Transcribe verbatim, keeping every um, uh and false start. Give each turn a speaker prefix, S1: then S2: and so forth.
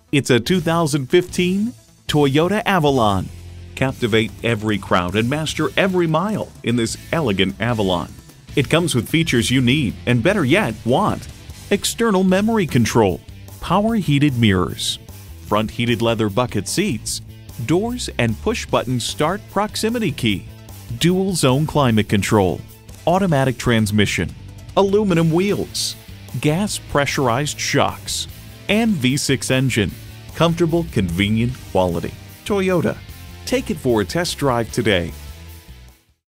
S1: It's a two thousand fifteen Toyota Avalon. Captivate every crowd and master every mile in this elegant Avalon. It comes with features you need and, better yet, want. External memory control, power heated mirrors, front heated leather bucket seats, doors and push-button start proximity key, dual zone climate control, automatic transmission, aluminum wheels, gas pressurized shocks, and V six engine. Comfortable, convenient quality. Toyota. Take it for a test drive today.